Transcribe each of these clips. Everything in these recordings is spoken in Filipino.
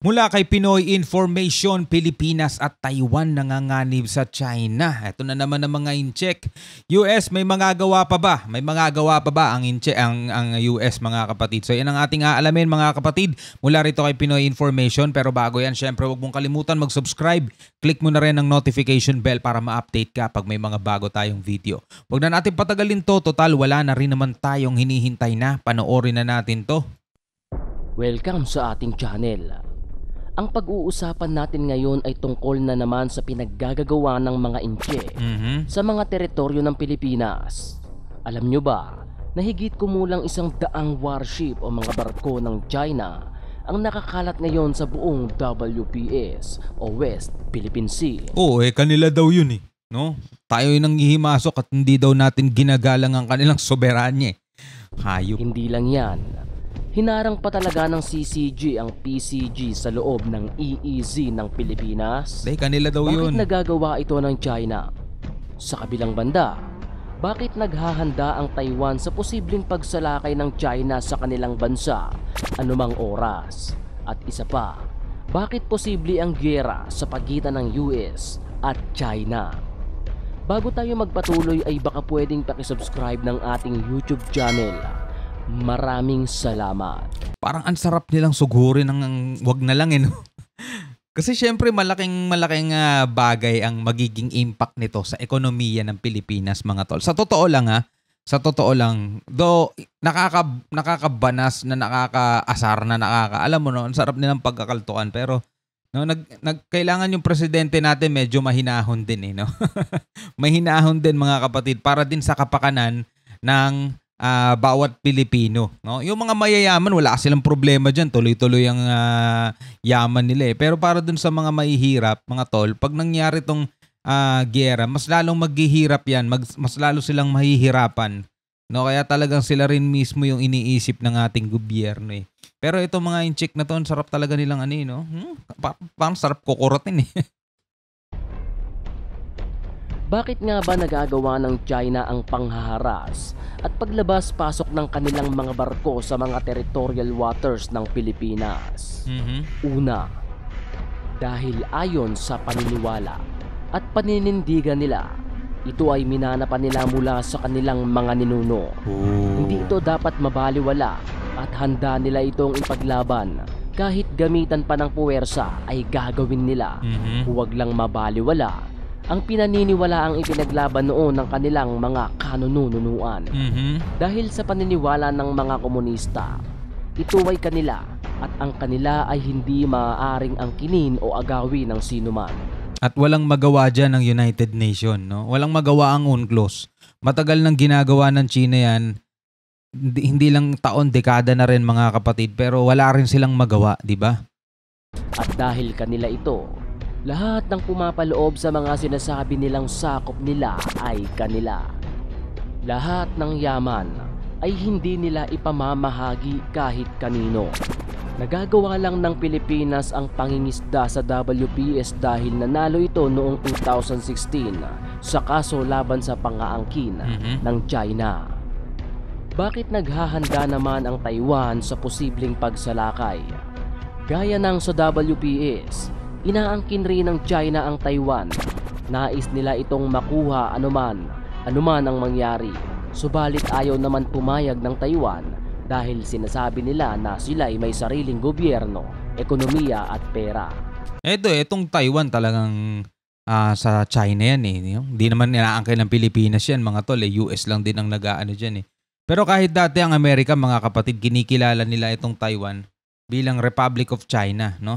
Mula kay Pinoy Information, Pilipinas at Taiwan nanganganib sa China. Ito na naman ang mga incheck. US, may magagawa pa ba? May magagawa pa ba ang US, mga kapatid? So yan ang ating aalamin, mga kapatid, mula rito kay Pinoy Information. Pero bago yan, syempre huwag mong kalimutan mag-subscribe. Click mo na rin ang notification bell para ma-update ka pag may mga bago tayong video. Huwag na natin patagalin to. Total, wala na rin naman tayong hinihintay na. Panoorin na natin to. Welcome sa ating channel. Ang pag-uusapan natin ngayon ay tungkol na naman sa pinaggagawa ng mga inche sa mga teritoryo ng Pilipinas. Alam nyo ba na higit kumulang 100 warship o mga barko ng China ang nakakalat ngayon sa buong WPS o West Philippine Sea? Oo, kanila daw yun eh. No? Tayo yung nanghihimasok at hindi daw natin ginagalang ang kanilang soberanya. Hayop. Hindi lang yan. Hinarang pa talaga ng CCG ang PCG sa loob ng EEZ ng Pilipinas. Kanila daw yun. Bakit nagagawa ito ng China? Sa kabilang banda, bakit naghahanda ang Taiwan sa posibleng pagsalakay ng China sa kanilang bansa anumang oras? At isa pa, bakit posible ang giyera sa pagitan ng US at China? Bago tayo magpatuloy ay baka pwedeng pakisubscribe ng ating YouTube channel. Maraming salamat. Parang ang sarap nilang sugurin ng wag na lang no? Kasi syempre malaking bagay ang magiging impact nito sa ekonomiya ng Pilipinas, mga tol. Sa totoo lang though nakakabanas na nakakaasar na alam mo no, ang sarap nilang pagkakaltukan, pero no, kailangan yung presidente natin medyo mahinahon din no. Mahinahon din, mga kapatid, para din sa kapakanan ng bawat Pilipino, no? Yung mga mayayaman, wala silang problema diyan, tuloy-tuloy ang yaman nila eh. Pero para dun sa mga mahihirap, mga tol, pag nangyari tong giyera, mas lalong maghihirap yan, mas lalo silang mahihirapan, no? Kaya talagang sila rin mismo yung iniisip ng ating gobyerno eh. Pero itong mga incheck na to, sarap talaga nilang no? Parang sarap kukurutin eh. Bakit nga ba nagagawa ng China ang panghaharas at paglabas-pasok ng kanilang mga barko sa mga territorial waters ng Pilipinas? Una, dahil ayon sa paniniwala at paninindigan nila, ito ay minana pa nila mula sa kanilang mga ninuno. Hindi ito dapat mabaliwala at handa nila itong ipaglaban. Kahit gamitan pa ng puwersa ay gagawin nila. Huwag lang mabaliwala ang pinaniniwalaang ipinaglaban noon ng kanilang mga kanununuan. Dahil sa paniniwala ng mga komunista, ito ay kanila at ang kanila ay hindi maaaring angkinin o agawin ng sinuman. At walang magawa dyan ng United Nations, no? Walang magawa ang UNCLOS. Matagal nang ginagawa ng China yan. Hindi lang taon, dekada na rin, mga kapatid, pero wala rin silang magawa, di ba? At dahil kanila ito, lahat ng pumapaloob sa mga sinasabi nilang sakop nila ay kanila. Lahat ng yaman ay hindi nila ipamamahagi kahit kanino. Nagagawa lang ng Pilipinas ang pangingisda sa WPS dahil nanalo ito noong 2016 sa kaso laban sa pang-aangkin ng China. Bakit naghahanda naman ang Taiwan sa posibleng pagsalakay? Gaya ng sa WPS, inaangkin rin ng China ang Taiwan. Nais nila itong makuha anuman ang mangyari. Subalit ayaw naman pumayag ng Taiwan dahil sinasabi nila na sila ay may sariling gobyerno, ekonomiya at pera. Itong Taiwan talagang sa China yan eh. Hindi naman inaangkin ng Pilipinas yan, mga tol. US lang din ang nag-aano dyan eh. Pero kahit dati ang Amerika, mga kapatid, kinikilala nila itong Taiwan bilang Republic of China, no?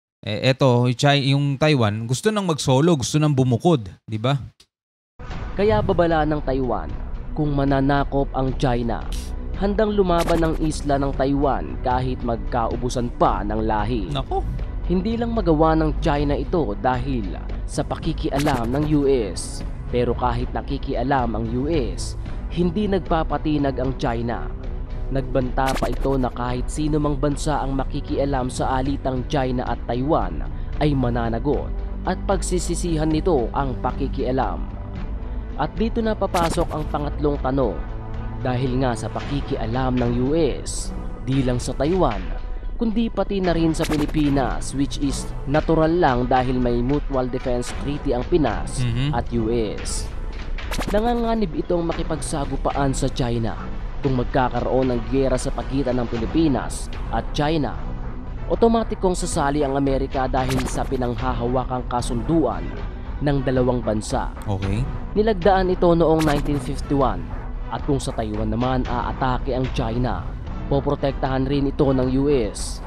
Yung Taiwan, gusto nang mag-solo, gusto nang bumukod, di ba? Kaya babala ng Taiwan, kung mananakop ang China, handang lumaban ng isla ng Taiwan kahit magkaubusan pa ng lahi. Nako. Hindi lang magawa ng China ito dahil sa pakikialam ng US. Pero kahit nakikialam ang US, hindi nagpapatinag ang China. Nagbanta pa ito na kahit sino mang bansa ang makikialam sa alitang China at Taiwan ay mananagot at pagsisisihan nito ang pakikialam. At dito na papasok ang pangatlong tanong. Dahil nga sa pakikialam ng US, di lang sa Taiwan, kundi pati na rin sa Pilipinas, which is natural lang dahil may Mutual Defense Treaty ang Pinas at US. Nanganganib itong makipagsagupaan sa China kung magkakaroon ng giyera sa pagitan ng Pilipinas at China. Otomatikong sasali ang Amerika dahil sa pinanghahawakang kasunduan ng dalawang bansa. Okay. Nilagdaan ito noong 1951 at kung sa Taiwan naman aatake ang China, poprotektahan rin ito ng US.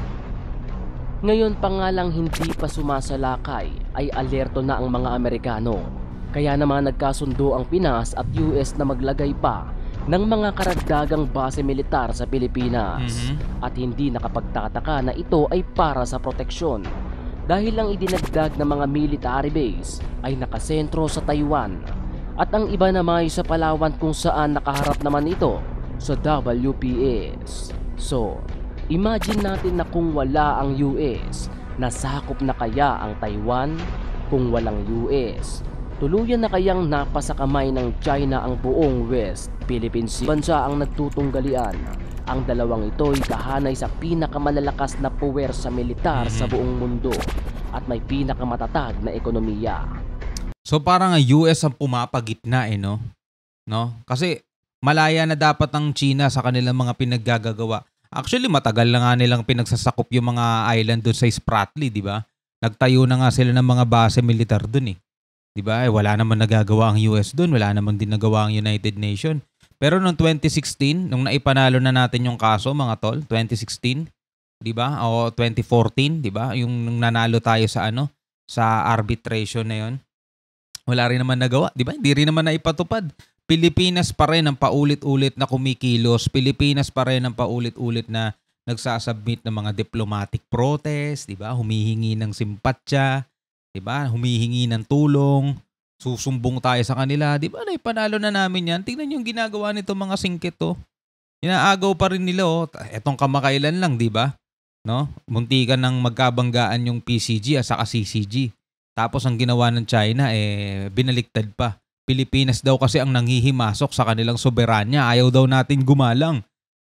Ngayon pa nga lang hindi pa sumasalakay ay alerto na ang mga Amerikano. Kaya naman nagkasundo ang Pinas at US na maglagay pa ng mga karagdagang base militar sa Pilipinas. At hindi nakapagtataka na ito ay para sa proteksyon dahil ang idinagdag na mga military base ay nakasentro sa Taiwan at ang iba naman ay sa Palawan kung saan nakaharap naman ito sa WPS. So, imagine natin na kung wala ang US, nasakop na kaya ang Taiwan? Kung walang US, tuluyan na kayang napasa kamay ng China ang buong West Philippine Sea. Bansa ang nagtutunggalian. Ang dalawang ito ay kahanay sa pinakamalalakas na puwersa militar sa buong mundo at may pinakamatatag na ekonomiya. So parang ang US ang pumapagitna no? Kasi malaya na dapat ang China sa kanilang mga pinaggagawa. Actually matagal na nga nilang pinagsasakop yung mga island doon sa Spratly, di ba? Nagtayo na nga sila ng mga base militar doon eh. Di ba? Wala naman nagagawa ang US doon, wala naman din nagawa ang United Nations. Pero noong 2016, nung naipanalo na natin yung kaso mga tol, 2016, di ba? O 2014, di ba? Yung nung nanalo tayo sa sa arbitration na yon. Wala rin naman nagawa, di ba? Hindi rin naman naipatupad. Pilipinas pa rin ang paulit-ulit na kumikilos. Pilipinas pa rin ang paulit-ulit na nagsasubmit ng mga diplomatic protest, di ba? Humihingi ng simpatya, di ba? Humihingi ng tulong. Susumbong tayo sa kanila, di ba? Naipanalo na namin yan. Tingnan yung ginagawa nito mga singkit to. Inaagaw pa rin nila Etong kamakailan lang, di ba? No? Muntikan ng magkabanggaan yung PCG at saka CCG. Tapos ang ginawa ng China binaliktad pa. Pilipinas daw kasi ang nanghihimasok sa kanilang soberanya. Ayaw daw natin gumalang.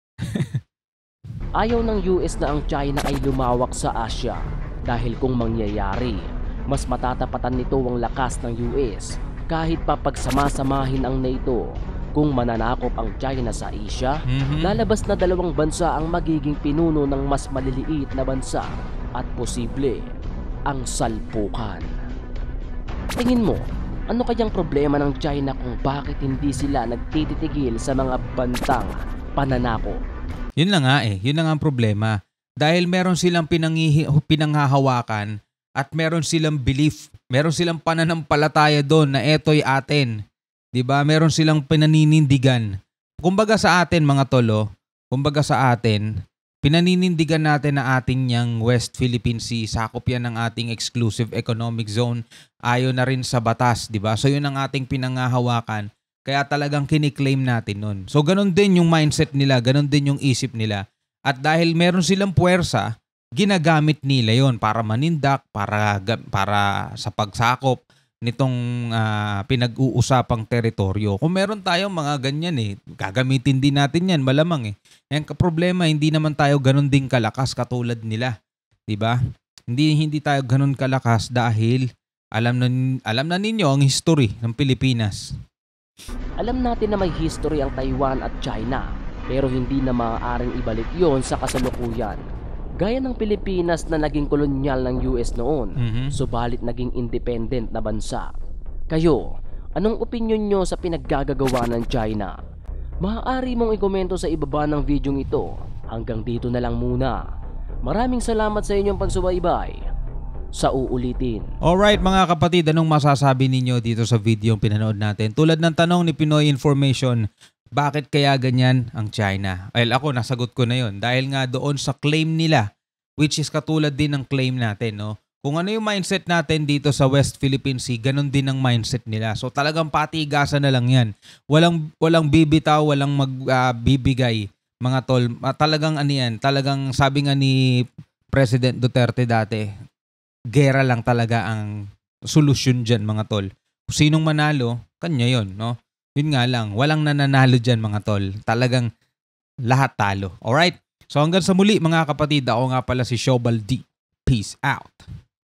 Ayaw ng US na ang China ay lumawak sa Asia dahil kung mangyayari, mas matatapatan nito ang lakas ng US kahit pa pagsamasamahin ang NATO. Kung mananakop ang China sa Asia, lalabas na dalawang bansa ang magiging pinuno ng mas maliliit na bansa at posible ang salpukan. Tingin mo, ano kayang problema ng China kung bakit hindi sila nagtititigil sa mga bantang pananakop? Yun lang nga yun lang ang problema. Dahil meron silang pinanghahawakan at meron silang belief, meron silang pananampalataya doon na eto'y atin. 'Di ba? Meron silang pinaninindigan. Kumbaga sa atin mga tolo, pinaninindigan natin na ating yang West Philippine Sea, sakop yan ng ating exclusive economic zone, ayon na rin sa batas, 'di ba? So 'yun ang ating pinanghahawakan. Kaya talagang kiniklaim natin nun. So ganun din yung mindset nila, ganun din yung isip nila. At dahil meron silang puwersa, ginagamit nila yon para manindak, para sa pagsakop nitong pinag-uusapang teritoryo. Kung meron tayong mga ganyan gagamitin din natin yan, malamang Ang problema, hindi naman tayo ganun din kalakas katulad nila. 'Di ba? Hindi tayo ganun kalakas dahil alam na ninyo ang history ng Pilipinas. Alam natin na may history ang Taiwan at China, pero hindi na maaaring ibalik yon sa kasalukuyan. Gaya ng Pilipinas na naging kolonyal ng US noon, subalit naging independent na bansa. Kayo, anong opinyon nyo sa pinaggagawa ng China? Maaari mong ikomento sa ibaba ng video ito. Hanggang dito na lang muna. Maraming salamat sa inyong pagsubaybay. Sa uulitin. Alright mga kapatid, anong masasabi ninyo dito sa video yung pinanood natin? Tulad ng tanong ni Pinoy Information, bakit kaya ganyan ang China? Well, ako nasagot ko na yon dahil nga doon sa claim nila, which is katulad din ng claim natin, no? Kung ano yung mindset natin dito sa West Philippine Sea, ganun din ang mindset nila. So talagang patigasan na lang yan. Walang bibitaw, walang magbibigay, mga tol. Talagang talagang sabi nga ni President Duterte dati, gera lang talaga ang solusyon dyan, mga tol. Kung sinong manalo, kanya yon, no? Yun nga lang, walang nananalo dyan mga tol. Talagang lahat talo. Alright? So hanggang sa muli mga kapatid, ako nga pala si Shobal D. Peace out.